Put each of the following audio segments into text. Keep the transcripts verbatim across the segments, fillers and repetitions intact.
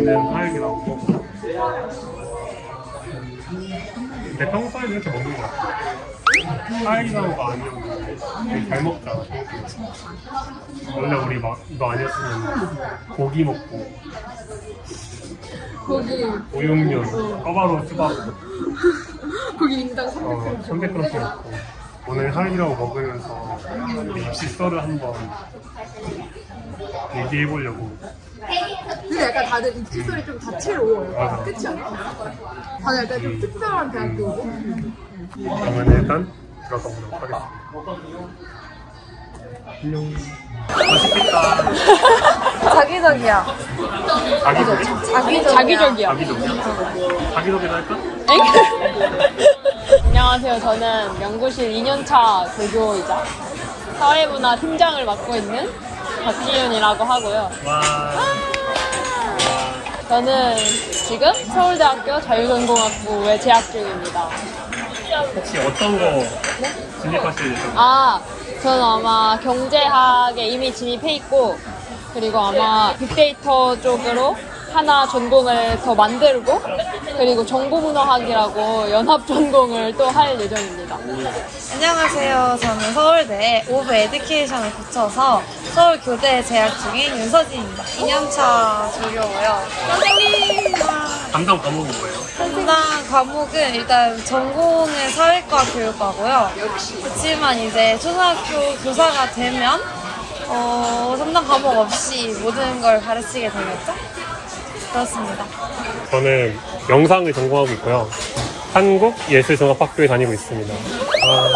얘는 하얘기라고. 근데 평소에는 이렇게 먹는 거 같아. 하얘기라고가 아니었는데 되게 잘 먹잖아. 원래 우리 막 이거 아니었으면 고기 먹고 고기 우육면, 꺼바로 수박 고기 인당 삼백 삼백 그램 먹고 오늘 하이라고 먹으면서 우리 입시 썰을 한번 얘기해보려고. 근데 약간 다들 입시 썰이 좀 다채로워요. 그치 않아? 다들 약간 좀 특별한 대학교고. 그러면 일단 들어가 보도록 하겠습니다. 안녕. 맛있겠다. 자기적이야. 자기소개? 자기, 자기적이야. 자기소개? 자기소개도 할까? 안녕하세요. 저는 연구실 이 년차 조교이자 사회문화 팀장을 맡고 있는 박지윤이라고 하고요. 와. 저는 지금 서울대학교 자유전공학부에 재학 중입니다. 혹시 어떤 거 진입하실 예정이에요? 아, 저는 아마 경제학에 이미 진입해 있고, 그리고 아마 빅데이터 쪽으로 하나 전공을 더 만들고, 그리고 정보문화학이라고 연합 전공을 또 할 예정입니다. 안녕하세요. 저는 서울대 오브 에듀케이션을 거쳐서 서울교대에 재학 중인 윤서진입니다. 이 년차 조교고요. 선생님! 담당 과목은 뭐예요? 담당 과목은 일단 전공은 사회과 교육과고요. 그렇지만 이제 초등학교 교사가 되면 어, 담당 과목 없이 모든 걸 가르치게 되겠죠? 그렇습니다. 저는 영상을 전공하고 있고요. 한국예술종합학교에 다니고 있습니다. 아,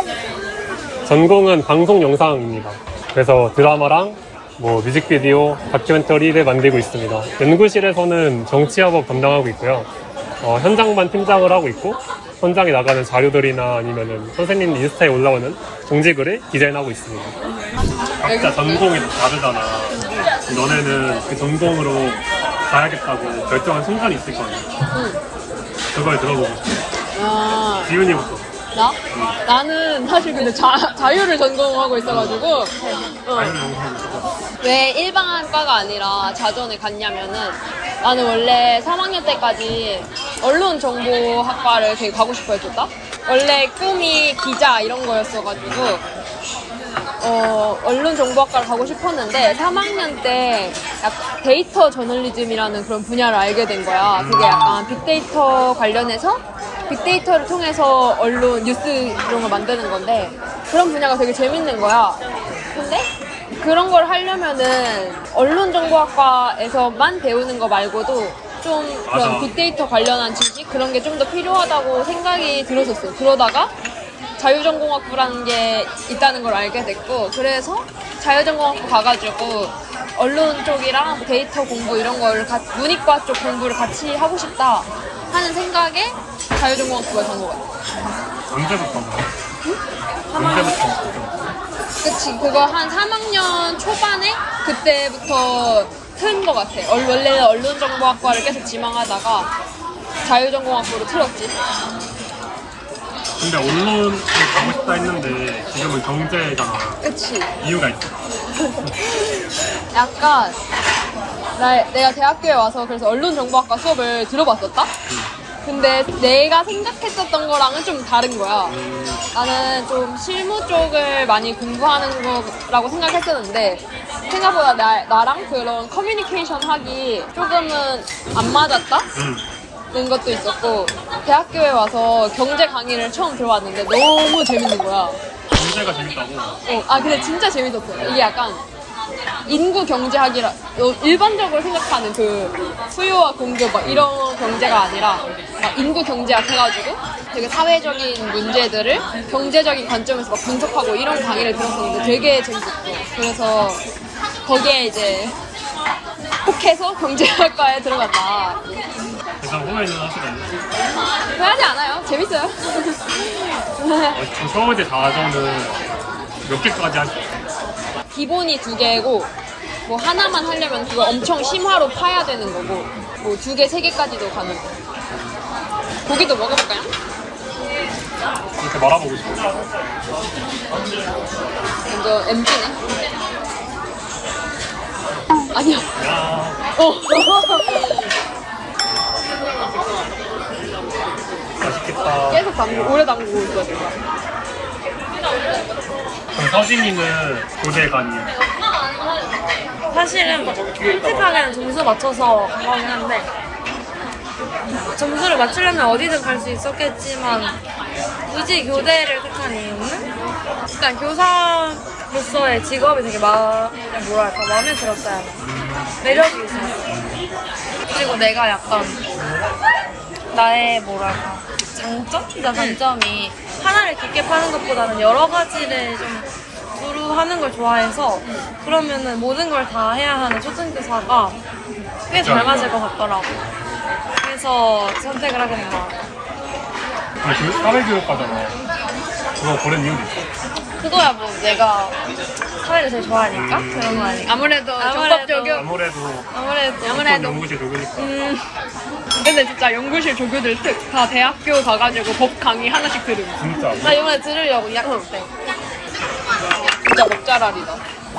전공은 방송영상입니다. 그래서 드라마랑 뭐 뮤직비디오, 다큐멘터리를 만들고 있습니다. 연구실에서는 정치화법 담당하고 있고요. 어, 현장반 팀장을 하고 있고, 현장에 나가는 자료들이나 아니면은 선생님 인스타에 올라오는 정지글을 디자인하고 있습니다. 각자 전공이 다르잖아. 너네는 그 전공으로 가야겠다고 결정한 순간이 있을 거 아니야? 응. 그걸 들어보고 싶어. 아, 지윤이부터. 나? 나는 사실 근데 자, 자유를 전공하고 있어가지고 어. 자유를 전공하고 왜 일반과가 아니라 자전에 갔냐면은 나는 원래 삼 학년 때까지 언론정보학과를 되게 가고 싶어 했었다? 원래 꿈이 기자 이런 거였어가지고 어, 언론정보학과를 가고 싶었는데 삼 학년 때 약간 데이터 저널리즘이라는 그런 분야를 알게 된 거야. 그게 약간 빅데이터 관련해서 빅데이터를 통해서 언론, 뉴스 이런 걸 만드는 건데 그런 분야가 되게 재밌는 거야. 근데 그런 걸 하려면은 언론정보학과에서만 배우는 거 말고도 좀 그런 맞아. 빅데이터 관련한 지식 그런 게 좀 더 필요하다고 생각이 들었었어. 그러다가 자유전공학부라는 게 있다는 걸 알게 됐고 그래서 자유전공학부 가가지고 언론 쪽이랑 데이터 공부 이런 걸 가, 문이과 쪽 공부를 같이 하고 싶다 하는 생각에 자유전공학부에 간 것 같아. 언제부터? 응? 언제부터? 그치, 그거 한 삼 학년 초반에 그때부터 튼 것 같아. 원래 언론정보학과를 계속 지망하다가 자유전공학부로 틀었지. 근데 언론을 가고 싶다 했는데 지금은 경제잖아. 그치. 이유가 있어. 약간 나, 내가 대학교에 와서 그래서 언론정보학과 수업을 들어봤었다? 근데 내가 생각했었던 거랑은 좀 다른 거야. 나는 좀 실무 쪽을 많이 공부하는 거라고 생각했었는데 생각보다 나, 나랑 그런 커뮤니케이션 하기 조금은 안 맞았다? 응. 는 것도 있었고 대학교에 와서 경제 강의를 처음 들어봤는데 너무 재밌는 거야. 경제가 재밌다고? 어, 아 근데 진짜 재밌었어. 이게 약간 인구 경제학이라 일반적으로 생각하는 그 수요와 공급 막 이런 경제가 아니라 막 인구 경제학 해가지고 되게 사회적인 문제들을 경제적인 관점에서 막 분석하고 이런 강의를 들었었는데 되게 재밌었어. 그래서 거기에 이제 혹해서 경제학과에 들어갔다. 그래서 후회는 하시나요? 후회하지 않아요. 재밌어요. 어, 저 서울대 자전은 몇 개까지 하시죠? 기본이 두 개고 뭐 하나만 하려면 그걸 엄청 심화로 파야 되는 거고 뭐 두 개, 세 개까지도 가능. 고기도 먹어볼까요? 이렇게 말아보고 싶어요. 먼저 엠지네. 아니야. 야. 어. 맛있겠다. 계속 담고, 오래 담그고 있어, 내가. 그럼 서진이는 교대 가니? 사실은 솔직하게는 점수 맞춰서 간 거긴 한데 점수를 맞추려면 어디든 갈 수 있었겠지만 굳이 교대를 택한 이유는 일단 교사로서의 직업이 되게 마, 뭐랄까 마음에 들었어요. 매력이 있었어. 그리고 내가 약간 나의 뭐랄까 장점이자 단점이 하나를 깊게 파는 것보다는 여러 가지를 좀 두루 하는 걸 좋아해서 그러면은 모든 걸 다 해야 하는 초등교사가 꽤 잘 맞을 것 같더라고. 그래서 선택을 하게 된 것 같아. 근데 그 사회교육과잖아. 그거 고른 이유도 있어? 그거야 뭐 내가 사회를 제일 좋아하니까 그런 거 아니야. 아무래도 아무래도. 정법 적용. 아무래도 아무래도 아무래도. 연구실 조교니까. 음. 근데 진짜 연구실 조교들 특 다 대학교 가가지고 법 강의 하나씩 들으면 진짜. 나 이번에 들으려고 이 학기 때. 진짜 먹자랄이다.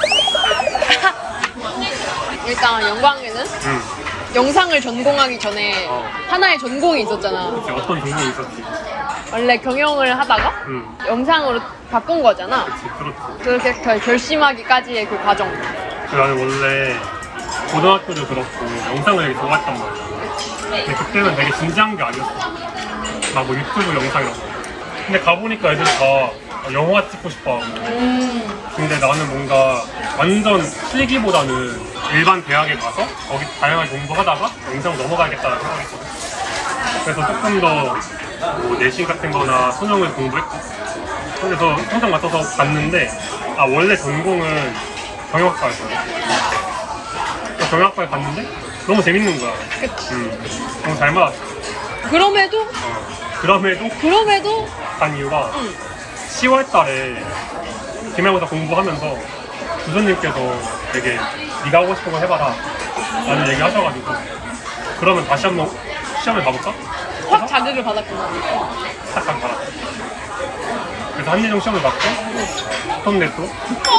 일단 영광에는 응. 영상을 전공하기 전에 어. 하나의 전공이 있었잖아. 그치, 어떤 전공이 있었지? 원래 경영을 하다가 응. 영상으로 바꾼 거잖아. 그치, 그렇지. 그렇게 결- 결심하기까지의 그 과정. 그 나는 원래 고등학교도 그렇고 영상을 되게 좋아했단 말이야. 근데 그때는 되게 진지한 게 아니었어. 막 뭐 유튜브 영상 이런 거. 근데 가보니까 애들 다 영화 찍고 싶어 하고. 근데 나는 뭔가 완전 실기보다는 일반 대학에 가서 거기 다양하게 공부하다가 영상 넘어가야겠다는 생각했거든. 그래서 조금 더 뭐 내신 같은 거나 수능을 공부했고. 그래서 항상 맞춰서 갔는데, 아, 원래 전공은 경영학과였거든. 그래서 경영학과에 갔는데 너무 재밌는 거야. 그치. 음, 너무 잘 맞았어. 그럼에도 어. 그럼에도 그럼에도 간 이유가 응. 시월 달에 기말고사 공부하면서 교수님께서 되게 네가 하고 싶은 거 해봐라 라는 얘기 하셔가지고 그러면 다시 한번 시험을 봐볼까? 확 자극을 받았구나. 딱 가고 받았어. 그래서 한예종 시험을 받고 붙었는데 또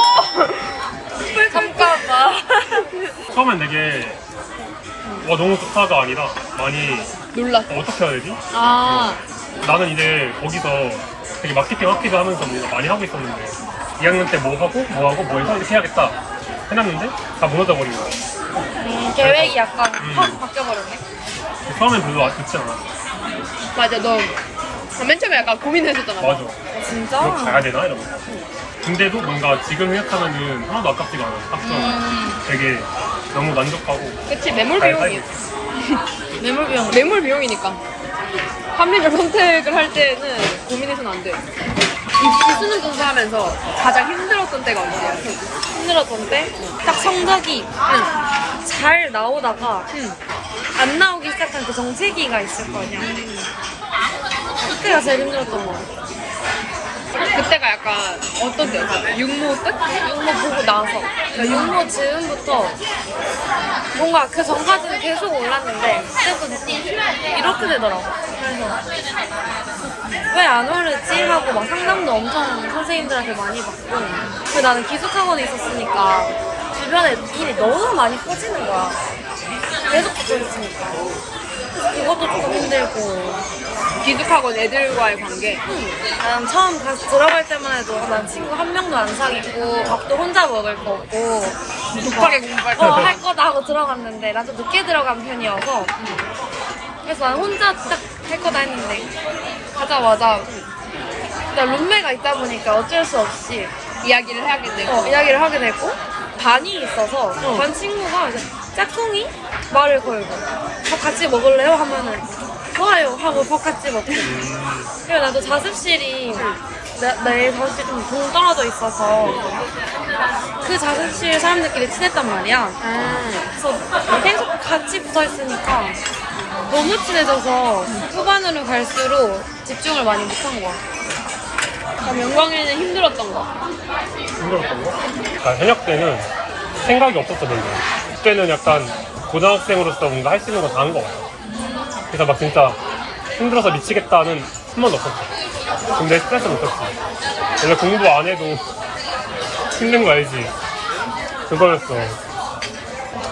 잠깐만. 처음엔 되게 와 너무 좋다가 아니라 많이 놀랐어. 어, 어떻게 해야 되지? 아, 나는 이제 거기서 되게 마케팅 학기도 하면서 뭔가 많이 하고 있었는데 이 학년 때 뭐 하고 뭐 하고 뭐 해서 이렇게 해야겠다 해놨는데 다 무너져 버린 거야. 음, 계획이 약간 음. 확 바뀌어버렸네. 처음엔 별로 좋지 않았어. 맞아. 너 맨 처음에 약간 고민했었잖아. 맞아. 진짜? 이거 가야 되나 이러면서. 근데도 뭔가 지금 생각하면은 하나도 아깝지가 않아. 학점 되게 너무 만족하고 그치, 매몰 잘 비용이. 살고 있어. 매물 비용. 매몰 비용이니까. 합리적 선택을 할 때는 고민해서는 안 돼. 이 수능 공부하면서 가장 힘들었던 때가 언제야? 힘들었던 때 딱 성적이 응, 잘 나오다가 응. 안 나오기 시작한 그 정체기가 있을 거 아니야. 그때가 제일 힘들었던 거 같아. 그때가 약간 어떤 때였어? 육모 끝? 육모 보고 나서 그러니까 육모 즈음부터 뭔가 그 전까지는 계속 올랐는데 그때부터 느낌이 이렇게 되더라고. 그래서 왜 안 오르지? 하고 막 상담도 엄청 선생님들한테 많이 받고 근데 나는 기숙학원에 있었으니까 주변에 일이 너무 많이 퍼지는 거야. 계속 붙어 있으니까. 그래서 그것도 조금 힘들고 기숙학원 애들과의 관계. 난 처음 다시 들어갈 때만 해도 난 친구 한 명도 안 사귀고 밥도 혼자 먹을 거고 독하게 공부할 어, 거야. 할 거다 하고 들어갔는데 난 좀 늦게 들어간 편이어서 그래서 난 혼자 딱 할 거다 했는데 가자마자 일단 룸메가 있다 보니까 어쩔 수 없이 이야기를 해야겠네. 어, 이야기를 하게 되고 반이 있어서 반 친구가 이제 짝꿍이 말을 걸고 밥 같이 먹을래요? 하면은 좋아요 하고 밥 같이 먹고 그리고 나도 자습실이 내, 내 자습실이 좀 동 떨어져 있어서 그 자습실 사람들끼리 친했단 말이야. 그래서 계속 같이 붙어 있으니까 너무 친해져서 후반으로 갈수록 집중을 많이 못한 것 같아. 그럼 영광에는 힘들었던 거. 힘들었던 거? 아, 현역 때는 생각이 없었어 별로. 그때는 약간 고등학생으로서 뭔가 할 수 있는 거 다 한 거 같아. 그래서 막 진짜 힘들어서 미치겠다는 한 번도 없었어. 근데 스트레스 못 탔지. 원래 공부 안 해도 힘든 거 알지? 그거였어.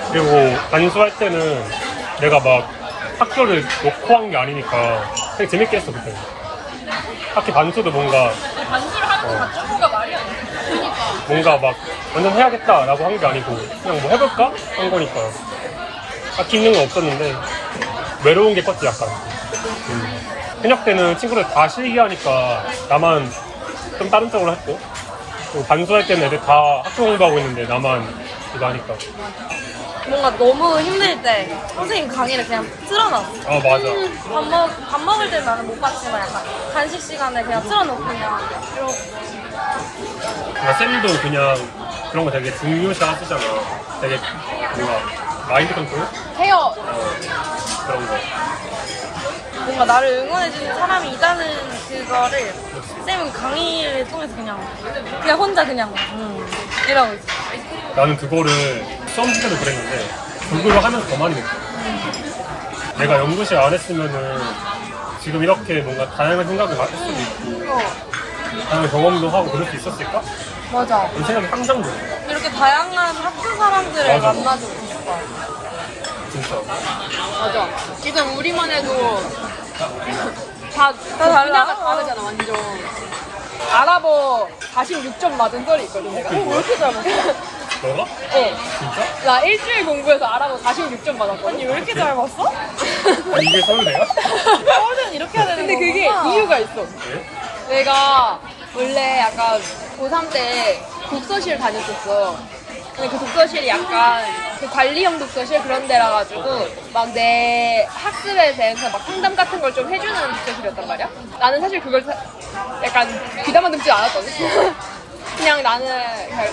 그리고 반수할 때는 내가 막 학교를 놓고 한 게 아니니까 되게 재밌게 했어 그때. 학기 반수도 뭔가 반수를 하는 거 자체가 말이 안 돼. 그러니까. 뭔가 막 완전 해야겠다라고 한 게 아니고 그냥 뭐 해볼까 한 거니까. 딱히 있는 건 없었는데 외로운 게 컸지 약간. 음. 현역 때는 친구들 다 실기하니까 나만 좀 다른 쪽으로 했고, 그리고 반수할 때는 애들 다 학교 공부하고 있는데 나만 이거 하니까. 뭔가 너무 힘들 때 선생님 강의를 그냥 틀어놨어. 아 맞아. 밥, 먹, 밥 먹을 때는 나는 못 봤지만 약간 간식 시간에 그냥 틀어놓고 그냥 이러고. 나 쌤도 그냥 그런 거 되게 중요시 하시잖아. 되게 뭔가 마인드 컨트롤? 헤어. 어, 그런 거. 뭔가 나를 응원해주는 사람이 있다는 그거를 쌤은 강의를 통해서 그냥 그냥 혼자 그냥 음, 이러고 있어. 나는 그거를 수험 때도 그랬는데 그걸로 하면서 더 많이 느껴. 내가 연구실 안 했으면은 지금 이렇게 뭔가 다양한 생각을 할 수도 있고 다양한 경험도 하고 그럴 수 있었을까? 맞아. 그런 생각이 항상 들어. 이렇게 다양한 학교 사람들을 맞아. 만나주고 싶어. 진짜. 맞아. 지금 우리만 해도 다, 다 달라. 분야가 다르잖아, 완전. 아랍어 사십육 점 맞은 썰이 있거든, 내가. 어, 왜 이렇게 잘 맞았어? 너가? 어. 진짜? 나 일주일 공부해서 아랍어 사십육 점 맞았거든. 언니 왜 이렇게 잘 봤어? 아니 이게 서울대야? 서울대는 이렇게 해야 되는 근데 그게 거구나. 이유가 있어. 왜? 내가 원래 약간 고삼 때 독서실 다녔었어. 근데 그 독서실이 약간 그 관리형 독서실 그런 데라 가지고 막 내 학습에 대해서 막 상담 같은 걸 좀 해주는 독서실이었단 말이야. 나는 사실 그걸 사- 약간 귀담아 듣지 않았거든. 그냥 나는 그냥,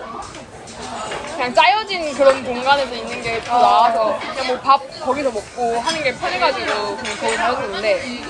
그냥 짜여진 그런 공간에서 있는 게 더 나아서 그냥 뭐 밥 거기서 먹고 하는 게 편해가지고 그냥 거기 다녔었는데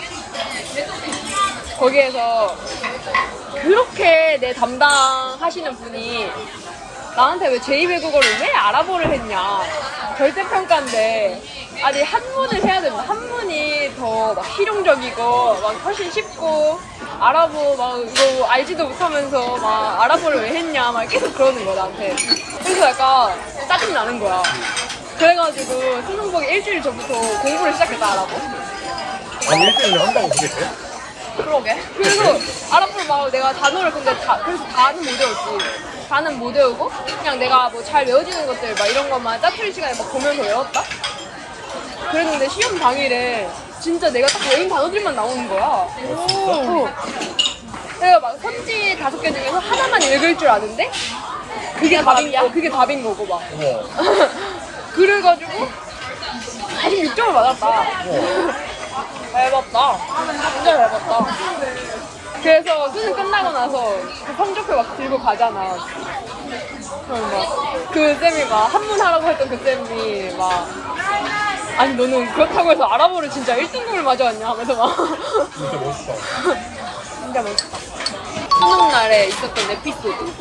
거기에서 그렇게 내 담당하시는 분이 나한테 왜 제이 외국어를 왜 아랍어를 했냐. 절대평가인데 아니 한문을 해야 된다. 한문이 더 막 실용적이고 막 훨씬 쉽고 아랍어 막 이거 알지도 못하면서 막 아랍어를 왜 했냐 막 계속 그러는 거야 나한테. 그래서 약간 짜증 나는 거야. 그래가지고 수능 보기 일주일 전부터 공부를 시작했다 아랍어. 아니 일주일에 한다고 그게 돼? 그러게. 그래서 아랍어를 막 내가 단어를 근데 다, 그래서 다는 못 외웠지. 다는 못 외우고 그냥 내가 뭐 잘 외워지는 것들 막 이런 것만 짜투리 시간에 막 보면서 외웠다? 그랬는데 시험 당일에 진짜 내가 딱 외운 단어들만 나오는 거야. 어. 내가 막 선지 다섯 개 중에서 하나만 읽을 줄 아는데 그게 답인, 어, 그게 답인 거고 막. 우와. 그래가지고 사십육 점을 맞았다. 잘 봤다. 진짜 잘 봤다. 그래서 수능 끝나고 나서 그 성적표 막 들고 가잖아. 그럼 막 그 쌤이 막 한문 하라고 했던 그 쌤이 막 아니 너는 그렇다고 해서 아랍어를 진짜 일 등급을 맞아왔냐 하면서 막 진짜 멋있다. 진짜 멋있다. 수능 날에 있었던 에피소드.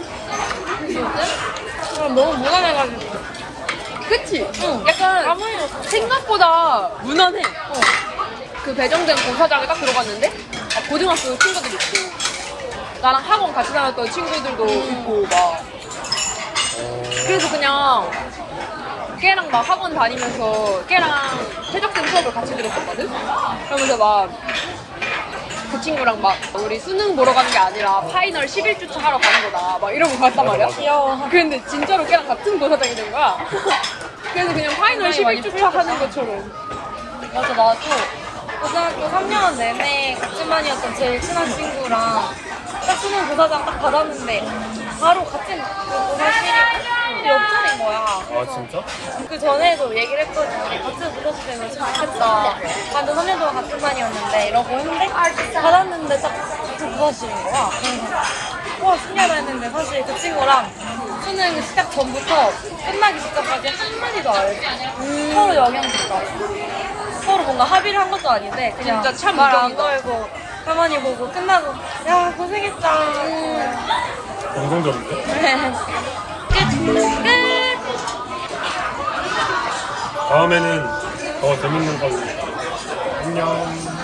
아, 너무 무난해가지고. 그치? 응. 약간 아무리 생각보다 무난해. 어. 그 배정된 고사장에 딱 들어갔는데 아, 고등학교 친구들 있고 나랑 학원 같이 다녔던 친구들도 있고 막 그래서 그냥 걔랑 막 학원 다니면서 걔랑 최적된 수업을 같이 들었었거든? 그러면서 막 그 친구랑 막 우리 수능 보러 가는 게 아니라 파이널 십일 주차 하러 가는 거다 막 이러고 갔단 말이야. 귀여워. 근데 진짜로 걔랑 같은 고사장이 된 거야. 그래서 그냥 파이널 굉장히 십일 많이 주차 하는 것처럼. 맞아, 나도 고등학교 삼 년 내내 같은 반이었던 제일 친한 친구랑 딱 수능 고사장 딱 받았는데 바로 같은 그 고사실이 옆자리인 거야. 아 진짜? 그 전에도 얘기를 했거든. 우리 같은 고사실 때문에 좋겠다. 완전 삼 년 동안 같은 반이었는데 이러고 했는데 받았는데 딱 같은 고사실인 거야. 그래서 와 신기하다 했는데 사실 그 친구랑 수능 시작 전부터 끝나기 직전까지 한마디도 안 했어. 음. 서로 영향 줄까 서로 뭔가 합의를 한 것도 아닌데 그냥 진짜 참 말 안 우정이다. 걸고 가만히 보고 끝나고 야 고생했다. 감성적인데? 끝! 끝! 다음에는 더 재밌는 걸로. 안녕.